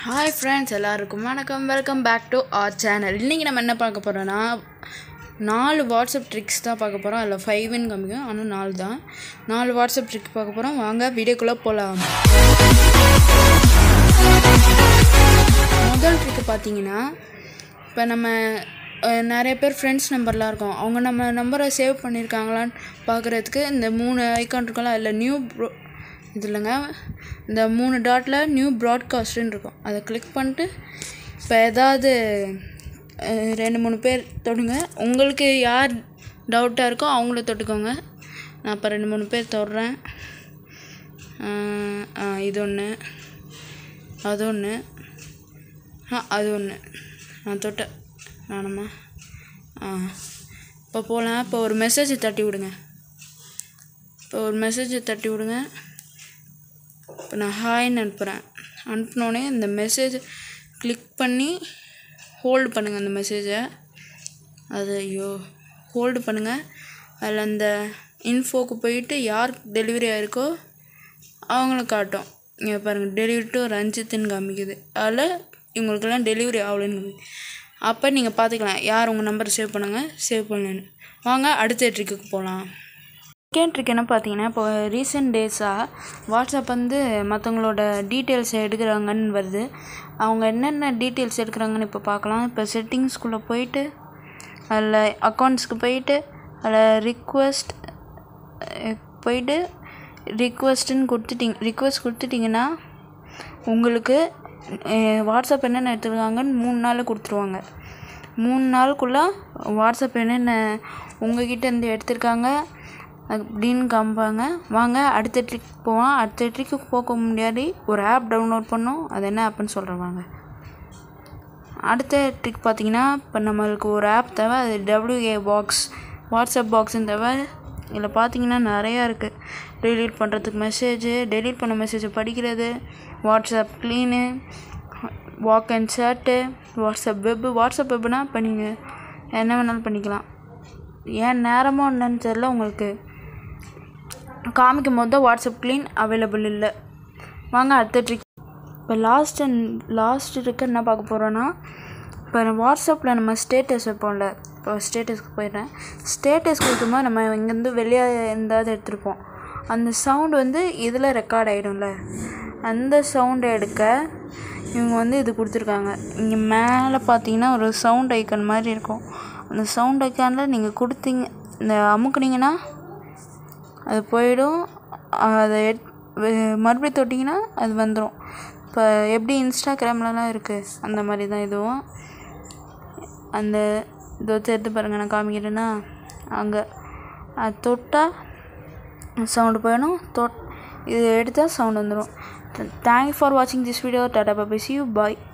Hi friends, எல்லாருக்கும் வணக்கம். Welcome back to our channel. இன்றைக்கி நம்ம என்ன பார்க்க போகிறோன்னா 4 வாட்ஸ்அப் ட்ரிக்ஸ் தான் பார்க்க போகிறோம். அதில் 5ன்னு காமிக்கும், ஆனால் 4 தான். 4 வாட்ஸ்அப் ட்ரிக் பார்க்க போகிறோம். வாங்க வீடியோக்குள்ளே போகலாம். முதல் ட்ரிக்கு பார்த்தீங்கன்னா, இப்போ நம்ம நிறைய பேர் ஃப்ரெண்ட்ஸ் நம்பர்லாம் இருக்கும். அவங்க நம்ம நம்பரை சேவ் பண்ணியிருக்காங்களான்னு பார்க்குறதுக்கு இந்த 3 ஐக்கான் இருக்கும்ல, அதில் நியூ இது இல்லைங்க, இந்த 3 டாட்டில் நியூ ப்ராட்காஸ்ட்டுன்னு இருக்கும். அதை கிளிக் பண்ணிட்டு இப்போ ஏதாவது 2-3 பேர் தொடுங்க. உங்களுக்கு யார் டவுட்டாக இருக்கோ அவங்கள தொட்டுக்கோங்க. நான் இப்போ 2-3 பேர் தொடுறேன். இது ஒன்று, அது ஒன்று, அது ஒன்று நான் தொட்டேன். நானும்மா இப்போ போகலாம். இப்போ ஒரு மெசேஜை தட்டி விடுங்க. இப்போ நான் ஹாய்ன்னு அனுப்புகிறேன். அனுப்பினோடனே இந்த மெசேஜ் கிளிக் பண்ணி ஹோல்டு பண்ணுங்கள். அந்த மெசேஜை ஹோல்டு பண்ணுங்கள். அதில் அந்த இன்ஃபோக்கு போயிட்டு யார் டெலிவரி ஆகிருக்கோ அவங்கள காட்டும். இங்கே பாருங்கள், டெலிவரி டு ரஞ்சித்துன்னு காமிக்குது. அதில் இவங்களுக்கெல்லாம் டெலிவரி ஆகலன்னு. அப்போ நீங்கள் பார்த்துக்கலாம் யார் உங்கள் நம்பரை சேவ் பண்ணலன்னு. வாங்க அடுத்த ட்ரிக்குக்கு போகலாம். செகண்ட் ட்ரிக் என்ன பார்த்தீங்கன்னா, இப்போ ரீசெண்ட் டேஸாக வாட்ஸ்அப் மற்றவங்களோட டீட்டெயில்ஸ் எடுக்கிறாங்கன்னு வருது. அவங்க என்னென்ன டீட்டெயில்ஸ் எடுக்கிறாங்கன்னு இப்போ பார்க்கலாம். இப்போ செட்டிங்ஸ்குள்ளே போயிட்டு அதில் அக்கௌண்ட்ஸ்க்கு போயிட்டு அதில் ரிக்வெஸ்ட்டுன்னு கொடுத்துட்டிங்கன்னா உங்களுக்கு வாட்ஸ்அப் என்னென்ன எடுத்துருக்காங்கன்னு 3 நாளில் கொடுத்துருவாங்க. 3 நாளுக்குள்ளே வாட்ஸ்அப் என்னென்ன உங்கள்கிட்ட எடுத்திருக்காங்க அப்படின்னு காமிப்பாங்க. வாங்க அடுத்த ட்ரிக் போவோம். அடுத்த ட்ரிக்கு போக முன்னாடி ஒரு ஆப் டவுன்லோட் பண்ணோம். அது என்ன ஆப்னு சொல்கிறேன் வாங்க. அடுத்த ட்ரிக் பார்த்தீங்கன்னா, இப்போ நம்மளுக்கு ஒரு ஆப் தேவை. அது WA பாக்ஸ், வாட்ஸ்அப் பாக்ஸுன்னு தேவை. இதில் பார்த்தீங்கன்னா நிறையா இருக்குது. டெலீட் பண்ணுறதுக்கு மெசேஜு, டெலீட் பண்ண மெசேஜை படிக்கிறது, WhatsApp clean, walk and chat, WhatsApp வெப்னால் இப்போ நீங்கள் என்ன வேணாலும் பண்ணிக்கலாம். ஏன் நேரமோ என்னன்னு தெரியல, உங்களுக்கு காமிக்கும் போது தான் வாட்ஸ்அப் க்ளீன் அவைலபிள் இல்லை. வாங்க அடுத்த ட்ரிக். இப்போ லாஸ்ட் ட்ரிக் என்ன பார்க்க போகிறோன்னா, இப்போ வாட்ஸ்அப்பில் நம்ம ஸ்டேட்டஸ் வைப்போம்ல. இப்போ ஸ்டேட்டஸ்க்கு போயிடுறேன். ஸ்டேட்டஸ் கொடுக்கும்போது நம்ம இங்கேருந்து வெளியே எந்தாவது எடுத்துருப்போம். அந்த சவுண்டு இதில் ரெக்கார்ட் ஆகிடும்ல. அந்த சவுண்டை எடுக்க இவங்க இது கொடுத்துருக்காங்க. இங்கே மேலே பார்த்தீங்கன்னா ஒரு சவுண்ட் ஐக்கான் மாதிரி இருக்கும். அந்த சவுண்ட் ஐக்கானில் நீங்கள் கொடுத்தீங்க, இந்த அமுக்குனிங்கன்னா அது போயிடும். அதை மறுபடியும் தொட்டிங்கன்னா அது வந்துடும். இப்போ எப்படி இன்ஸ்டாகிராம்லலாம் இருக்குது அந்த மாதிரி தான் இதுவும். அந்த இதை எடுத்து பாருங்கள், நான் காமிக்கிறேன்னா அங்கே அது தொட்டால் சவுண்டு போயிடும். இது எடுத்தால் சவுண்ட் வந்துடும். தேங்க்யூ ஃபார் வாட்சிங் this video. Tata bye, see you, bye.